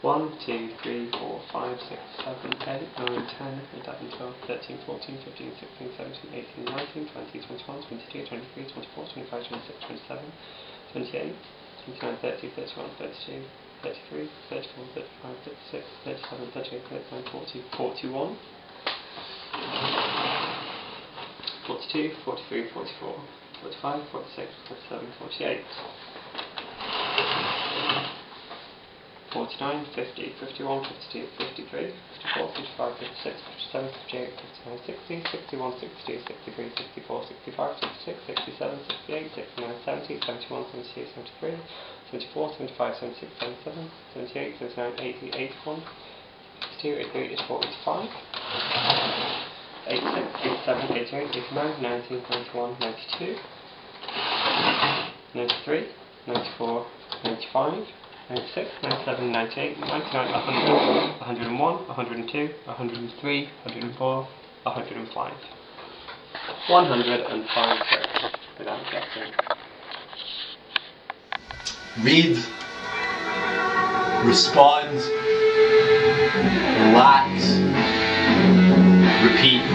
1, 2, 3, 4, 5, 6, 7, 8, 9, 10, 11, 12, 13, 14, 15, 16, 17, 18, 19, 20, 21, 22, 23, 24, 25, 26, 27, 28, 29, 30, 31, 32, 33, 34, 35, 36, 37, 38, 39, 40, 41, 42, 43, 44, 45, 46, 47, 48, 49, 50, 51, 52, 53, 54, 55, 56, 57, 58, 59, 60, 61, 62, 63, 64, 65, 66, 67, 68, 69, 70, 71, 72, 73, 74, 75, 76, 77, 78, 79, 80, 81, 82, 83, 84, 85, 86, 87, 88, 89, 90, 91, 92, 93, 94, 95, 96, 97, 98, 99, 100, 101, 102, 103, 104, 105. 105 trips without guessing. Read, respond, relax, repeat.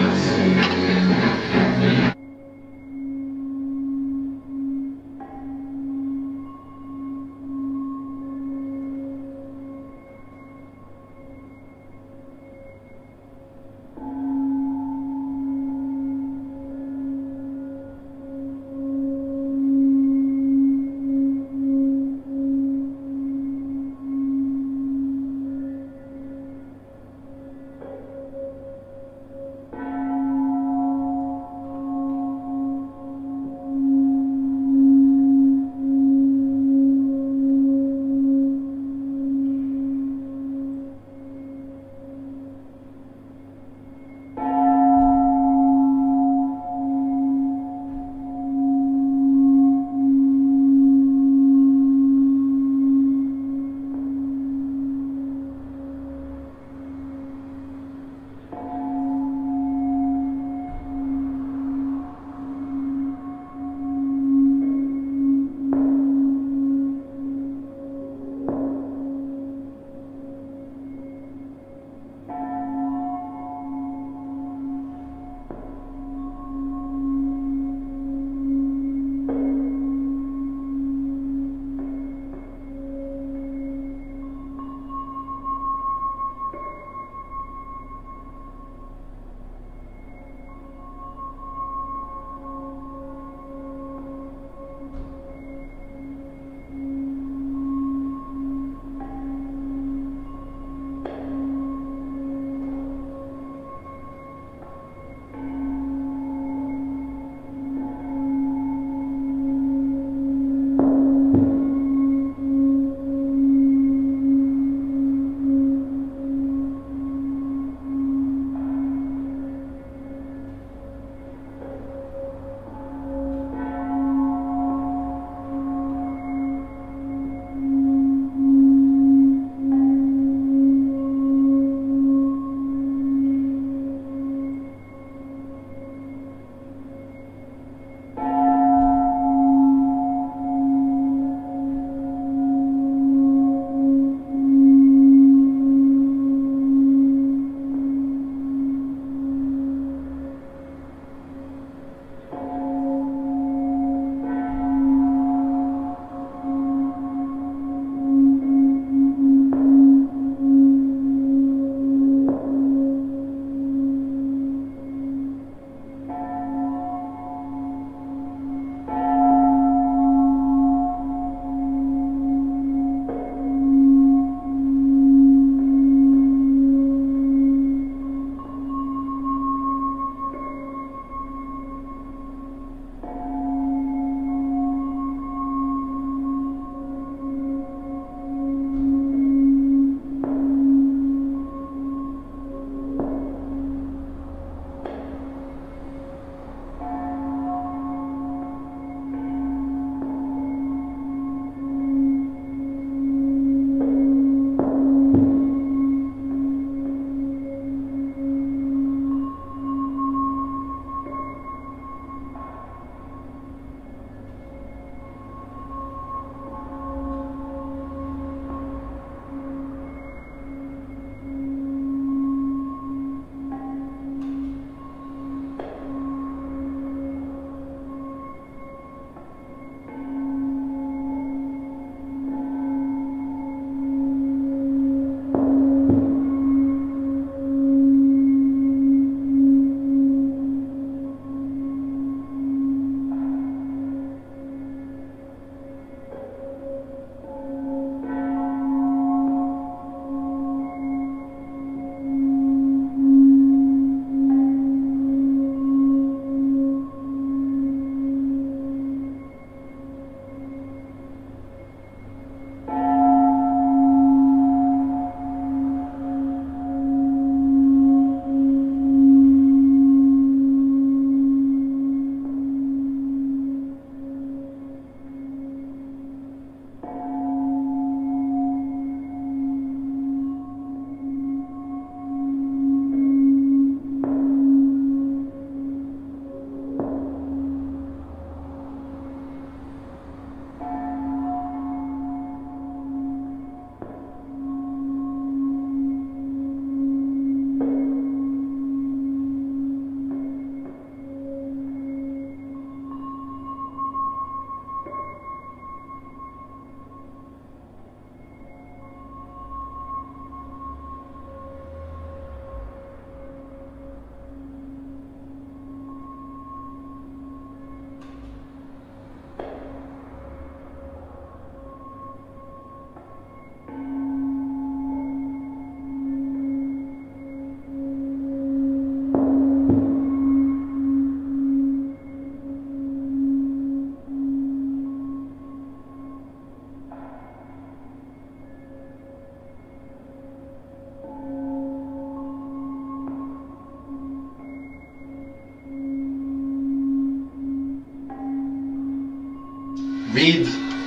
read,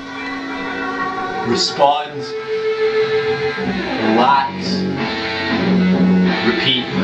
respond, relax, repeat.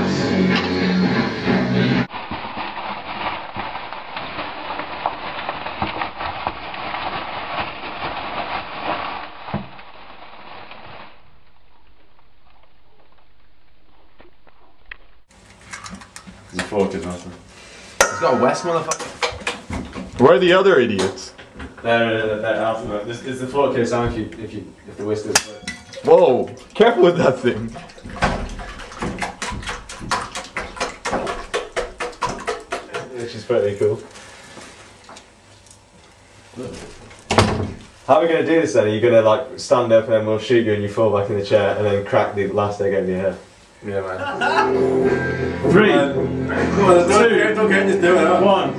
There's a focus, Martin. It's got a West, motherfucker. Where are the other idiots? They're after. This is the focus, aren't you? If the West is. Whoa! Careful with that thing. Which is pretty cool. How are we going to do this then? Are you going to like stand up and then we'll shoot you and you fall back in the chair and then crack the last egg out of your head? Yeah, man. 3, Come on, don't get just do it. 1.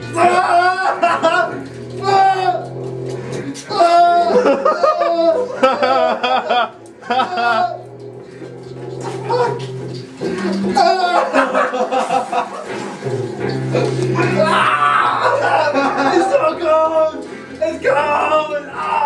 It's so cold! It's cold!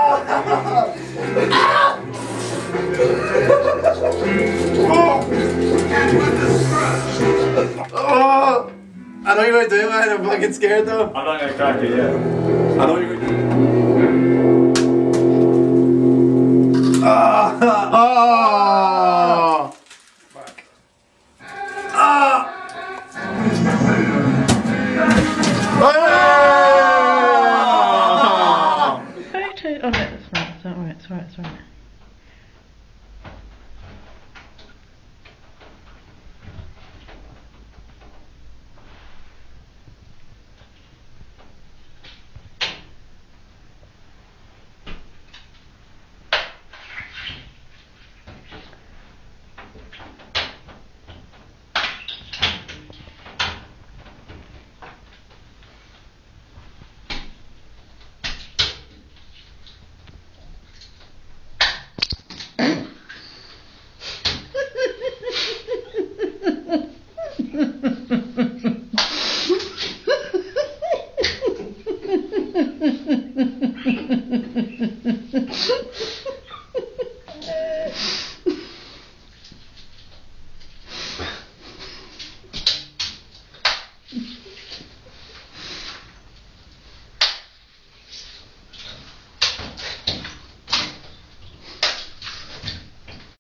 Oh! I know you were doing it, I'm fucking scared though. I'm not going to crack it yet. I know you were doing it.